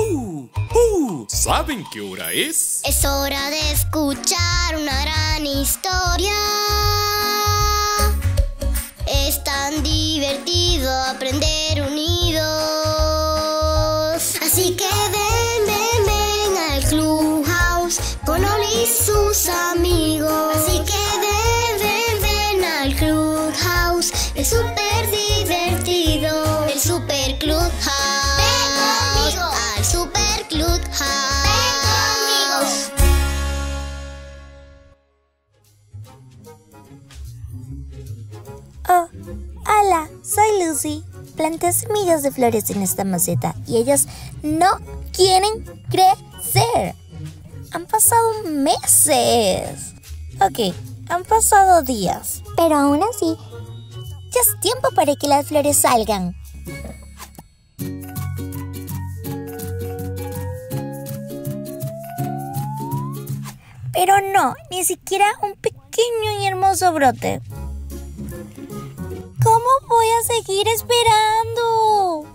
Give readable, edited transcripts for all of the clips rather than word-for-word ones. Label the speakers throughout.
Speaker 1: ¿Saben qué hora es?
Speaker 2: Es hora de escuchar una gran historia. Es tan divertido aprender unidos. Así que ven al Clubhouse con Oli y sus amigos. Así que ven al Clubhouse. Es súper divertido. El Super Clubhouse. Ven conmigo al Super Clubhouse.
Speaker 3: Oh, hola, soy Lucy. Planté semillas de flores en esta maceta y ellas no quieren crecer. Han pasado meses. Ok, han pasado días. Pero aún así, ya es tiempo para que las flores salgan. Pero no, ni siquiera un pequeño y hermoso brote. ¿Cómo voy a seguir esperando?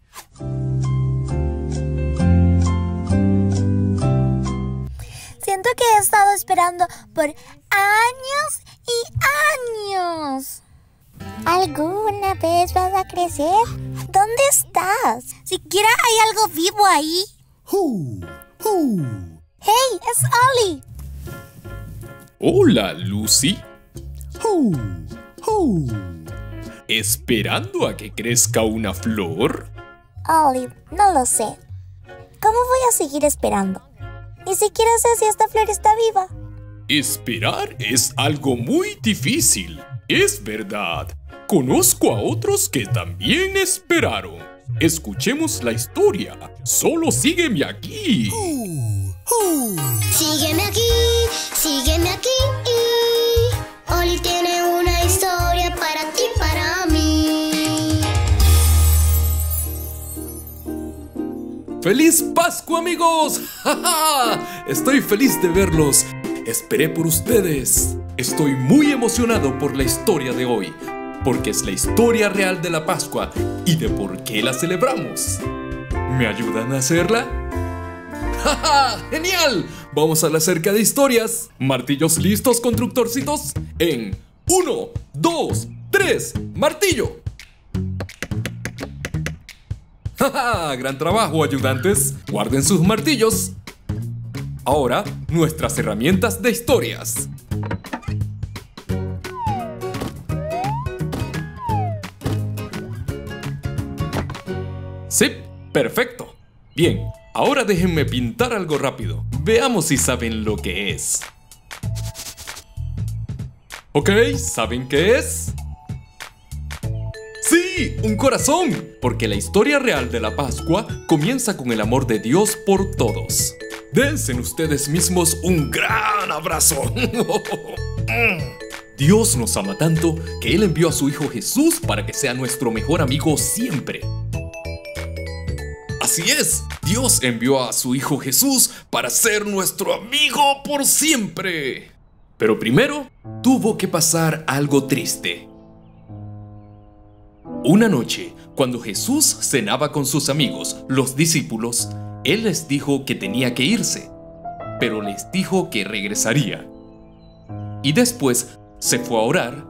Speaker 3: Siento que he estado esperando por años y años. ¿Alguna vez vas a crecer? ¿Dónde estás? ¿Siquiera hay algo vivo ahí? ¡Hey! ¡Es Oli!
Speaker 1: Hola, Lucy. ¿Esperando a que crezca una flor?
Speaker 3: Oli, no lo sé. ¿Cómo voy a seguir esperando? Ni siquiera sé si esta flor está viva.
Speaker 1: Esperar es algo muy difícil. Es verdad. Conozco a otros que también esperaron. Escuchemos la historia. Solo sígueme aquí.
Speaker 2: Sígueme aquí, sígueme aquí. Oli tiene una historia para ti, para mí.
Speaker 1: ¡Feliz Pascua, amigos! Estoy feliz de verlos. Esperé por ustedes. Estoy muy emocionado por la historia de hoy, porque es la historia real de la Pascua y de por qué la celebramos. ¿Me ayudan a hacerla? ¡Ja! ¡Genial! Vamos a la cerca de historias. ¿Martillos listos, constructorcitos? En 1, 2, 3, ¡martillo! ¡Ja! ¡Gran trabajo, ayudantes! Guarden sus martillos. Ahora, nuestras herramientas de historias. Sí, perfecto. Bien, ahora déjenme pintar algo rápido. Veamos si saben lo que es. Ok, ¿saben qué es? ¡Sí! ¡Un corazón! Porque la historia real de la Pascua comienza con el amor de Dios por todos. Dense ustedes mismos un gran abrazo. Dios nos ama tanto que Él envió a su Hijo Jesús para que sea nuestro mejor amigo siempre. Así es, Dios envió a su Hijo Jesús para ser nuestro amigo por siempre. Pero primero, tuvo que pasar algo triste. Una noche, cuando Jesús cenaba con sus amigos, los discípulos, Él les dijo que tenía que irse, pero les dijo que regresaría. Y después se fue a orar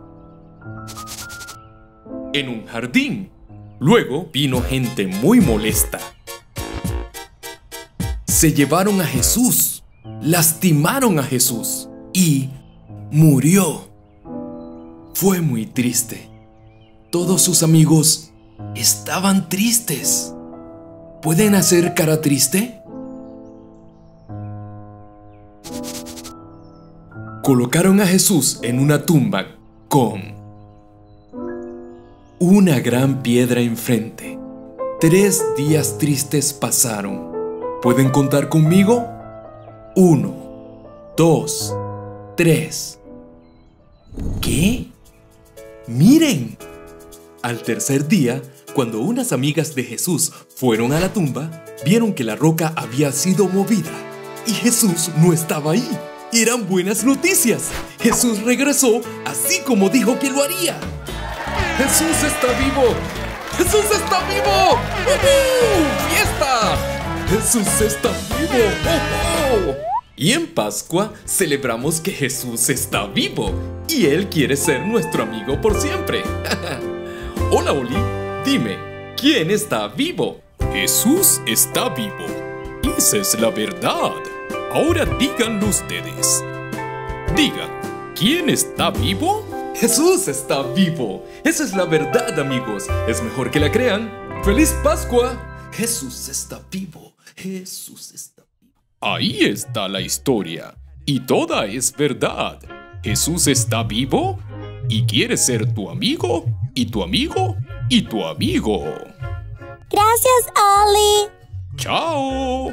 Speaker 1: en un jardín. Luego vino gente muy molesta. Se llevaron a Jesús, lastimaron a Jesús y murió. Fue muy triste. Todos sus amigos estaban tristes. ¿Pueden hacer cara triste? Colocaron a Jesús en una tumba con una gran piedra enfrente. 3 días tristes pasaron. ¿Pueden contar conmigo? 1, 2, 3. ¿Qué? ¡Miren! Al tercer día, cuando unas amigas de Jesús fueron a la tumba, vieron que la roca había sido movida y Jesús no estaba ahí. Eran buenas noticias. Jesús regresó así como dijo que lo haría. ¡Jesús está vivo! ¡Jesús está vivo! ¡Fiesta! Jesús está vivo. ¡Oh, oh! Y en Pascua celebramos que Jesús está vivo y Él quiere ser nuestro amigo por siempre. Hola, Oli, dime, ¿quién está vivo? Jesús está vivo. Esa es la verdad. Ahora díganlo ustedes. Digan, ¿quién está vivo? Jesús está vivo. Esa es la verdad, amigos. Es mejor que la crean. ¡Feliz Pascua! Jesús está vivo. Jesús está vivo. Ahí está la historia. Y toda es verdad. Jesús está vivo y quiere ser tu amigo, y tu amigo, y tu amigo.
Speaker 3: Gracias, Oli.
Speaker 1: ¡Chao!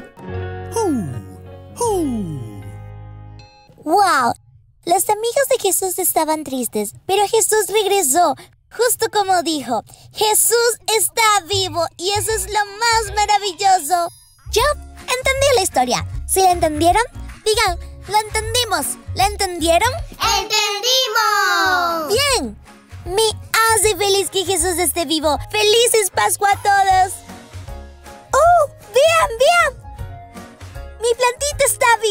Speaker 3: ¡Wow! Los amigos de Jesús estaban tristes, pero Jesús regresó, justo como dijo. Jesús está vivo y eso es lo más maravilloso. Yo entendí la historia. ¿Sí la entendieron? Digan, ¡lo entendimos! ¿La entendieron?
Speaker 2: ¡Entendimos!
Speaker 3: ¡Bien! Me hace feliz que Jesús esté vivo. ¡Felices Pascua a todos! ¡Oh! ¡Vean, vean! ¡Mi plantita está